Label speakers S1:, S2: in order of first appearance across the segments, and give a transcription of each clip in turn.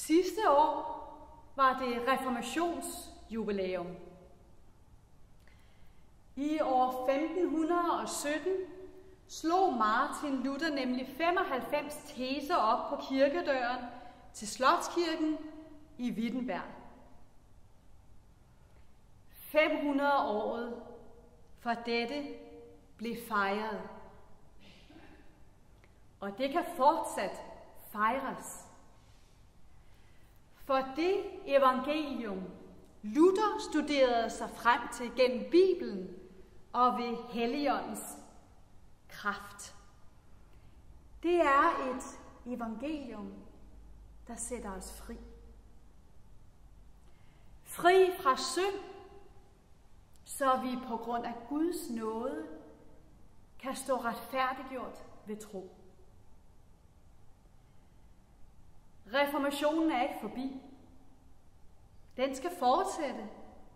S1: Sidste år var det reformationsjubilæum. I år 1517 slog Martin Luther nemlig 95 teser op på kirkedøren til Slotskirken i Wittenberg. 500-året for dette blev fejret. Og det kan fortsat fejres. For det evangelium, Luther studerede sig frem til gennem Bibelen og ved Helligåndens kraft, det er et evangelium, der sætter os fri. Fri fra synd, så vi på grund af Guds nåde kan stå retfærdiggjort ved tro. Reformationen er ikke forbi. Den skal fortsætte.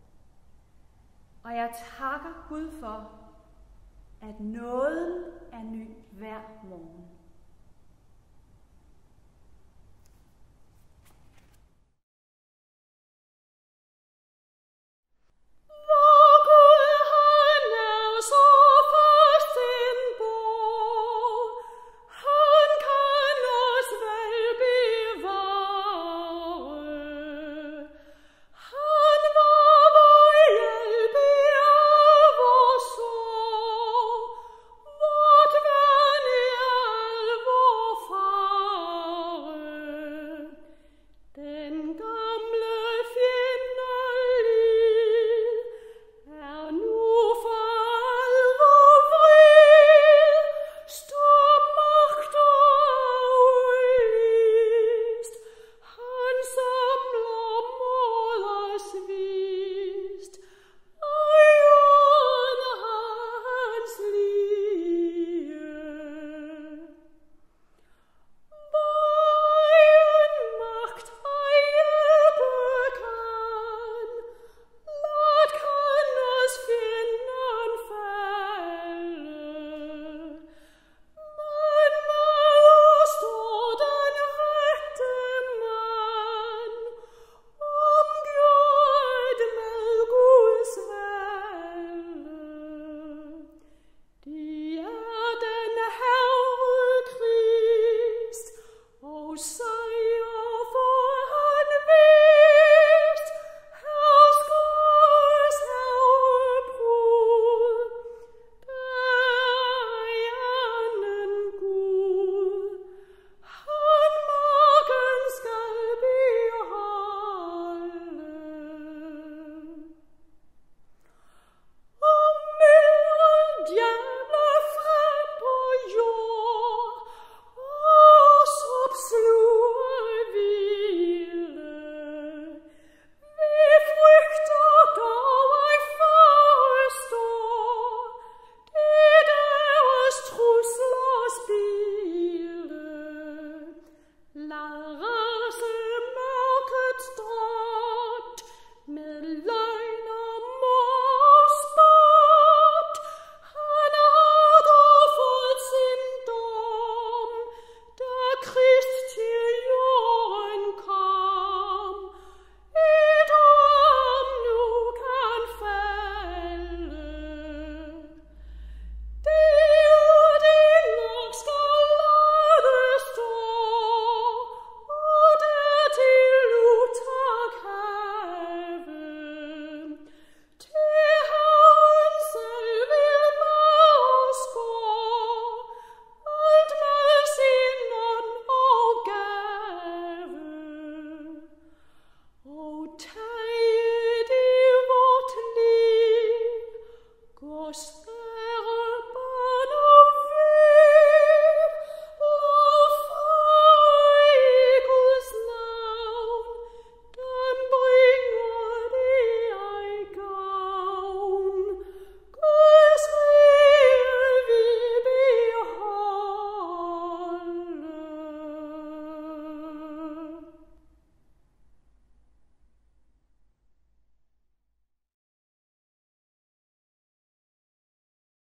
S1: Og jeg takker Gud for, at nåden er ny hver morgen.